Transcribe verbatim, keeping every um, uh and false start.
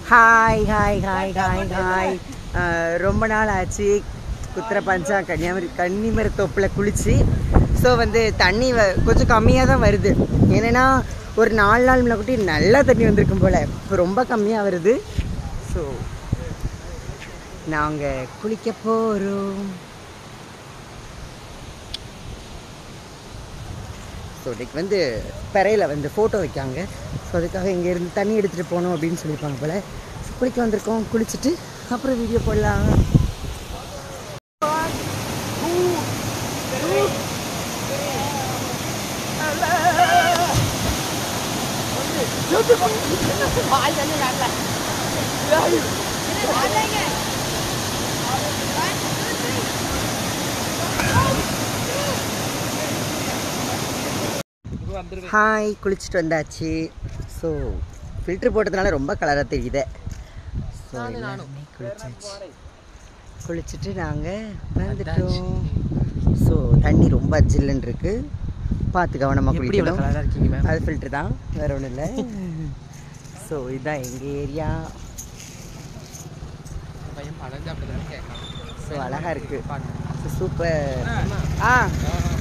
Hi hi hi hi hi ரொம்ப நாள் ஆச்சு குத்திர பஞ்சா கன்னியாகுமரி கன்னிமரத்தோப்பில் குளிச்சு. ஸோ வந்து தண்ணி வ கொஞ்சம் கம்மியாக தான் வருது. ஏன்னா ஒரு நாலு நாள் முன்ன கூட்டி நல்லா தண்ணி வந்திருக்கும் போல், இப்போ ரொம்ப கம்மியாக வருது. ஸோ நாங்கள் குளிக்க போகிறோம். ஸோ இன்னைக்கு வந்து பெறையில் வந்து ஃபோட்டோ வைக்காங்க. ஸோ அதுக்காக இங்கேருந்து தண்ணி எடுத்துகிட்டு போகணும் அப்படின்னு சொல்லியிருப்பாங்க போல். குளிக்க வந்திருக்கோம், குளிச்சுட்டு அப்புறம் வீடியோ போடலாம். ஹாய், குளிச்சுட்டு வந்தாச்சு. ஸோ ஃபில்ட்ரு போட்டதுனால ரொம்ப கலராக தெரியுது. ஸோ எல்லாருமே குளிச்சாச்சு. குளிச்சுட்டு நாங்கள் வந்துட்டோம். ஸோ தண்ணி ரொம்ப ஜில்லுன்னு இருக்குது, பார்த்து கவனமாக குளிக்கணும். அது ஃபில்ட்ரு தான், வேறு ஒன்றும் இல்லை. ஸோ இதுதான் எங்கள் ஏரியா. ஸோ அழகாக இருக்குது, சூப்பர். ஆ